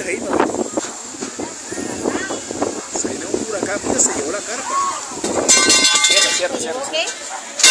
miren ahí, ¿no? Se viene un huracán, mira, se llevó la carpa. Cierra. ¿Me equivoqué?